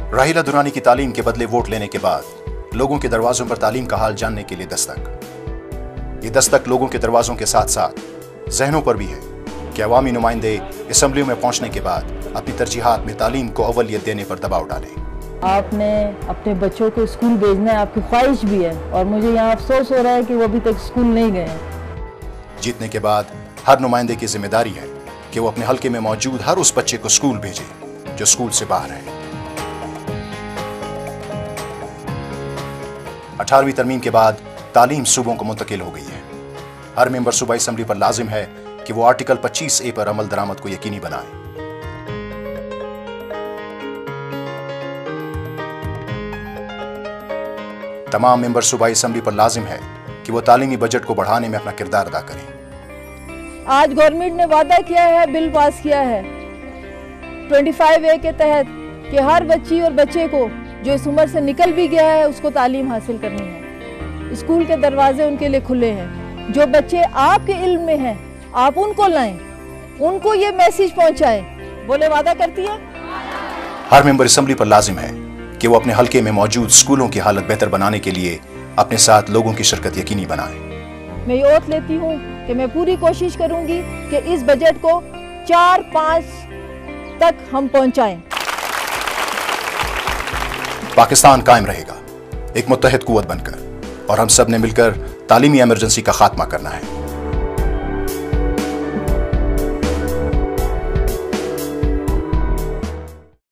राहिला दुरानी की तालीम के बदले वोट लेने के बाद लोगों के दरवाजों पर तालीम का हाल जानने के लिए दस्तक। ये दस्तक लोगों के दरवाजों के साथ साथ जहनों पर भी है कि अवामी नुमाइंदे असम्बलियों में पहुंचने के बाद अपनी तरजीहात में तालीम को अव्वलियत देने पर दबाव डालें। आपने अपने बच्चों को स्कूल भेजना है, आपकी ख्वाहिश भी है, और मुझे यहाँ अफसोस हो रहा है कि वो अभी तक स्कूल नहीं गए हैं। जीतने के बाद हर नुमाइंदे की जिम्मेदारी है कि वो अपने हल्के में मौजूद हर उस बच्चे को स्कूल भेजे जो स्कूल से बाहर है। 18वीं तरमीम के बाद तालीम सूबों को मुंतकिल हो गई है। हर मेंबर सूबाई असम्बली पर लाजिम है कि वो आर्टिकल 25A पर अमल दरामद को यकीनी बनाए। तमाम मेंबर सूबाई असम्बली पर लाजिम है कि वो तालीमी बजट को बढ़ाने में अपना किरदार अदा करें। आज गवर्नमेंट ने वादा किया है, बिल पास किया है 25A के तहत कि हर बच्ची और बच्चे को जो इस उम्र से निकल भी गया है उसको तालीम हासिल करनी है। स्कूल के दरवाजे उनके लिए खुले हैं। जो बच्चे आपके इल्म में हैं आप उनको लाएं, उनको ये मैसेज पहुंचाएं। बोले वादा करती है। हर मेंबर असम्बली पर लाजिम है कि वो अपने हल्के में मौजूद स्कूलों की हालत बेहतर बनाने के लिए अपने साथ लोगों की शिरकत यकीनी बनाए। मैं ये ओथ लेती हूँ कि मैं पूरी कोशिश करूंगी कि इस बजट को 4-5 तक हम पहुंचाएं। पाकिस्तान कायम रहेगा एक मुत्तहिद कुव्वत बनकर, और हम सब ने मिलकर तालीमी इमरजेंसी का खात्मा करना है।